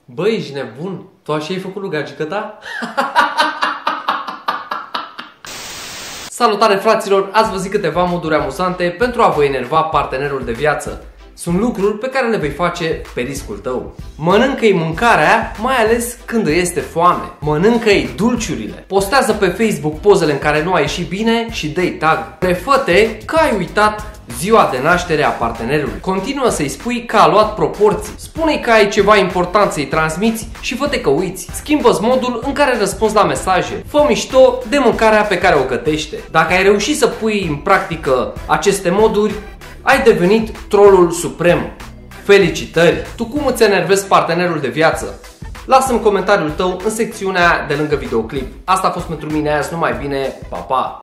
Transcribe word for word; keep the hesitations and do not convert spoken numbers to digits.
Băi, ești nebun? Tu așa ai făcut lui gagică ta? Salutare fraților, ați văzut câteva moduri amuzante pentru a vă enerva partenerul de viață. Sunt lucruri pe care le vei face pe riscul tău. Mănâncă-i mâncarea, mai ales când îi este foame. Mănâncă-i dulciurile. Postează pe Facebook pozele în care nu ai ieșit bine și dă-i tag. Prefă-te că ai uitat ziua de naștere a partenerului. Continuă să-i spui că a luat proporții. Spune-i că ai ceva important să-i transmiți și fă-te că uiți. Schimbă-ți modul în care răspunzi la mesaje. Fă mișto de mâncarea pe care o gătește. Dacă ai reușit să pui în practică aceste moduri, ai devenit trollul suprem. Felicitări! Tu cum îți enervezi partenerul de viață? Lasă-mi comentariul tău în secțiunea de lângă videoclip. Asta a fost pentru mine azi, numai bine, pa, pa!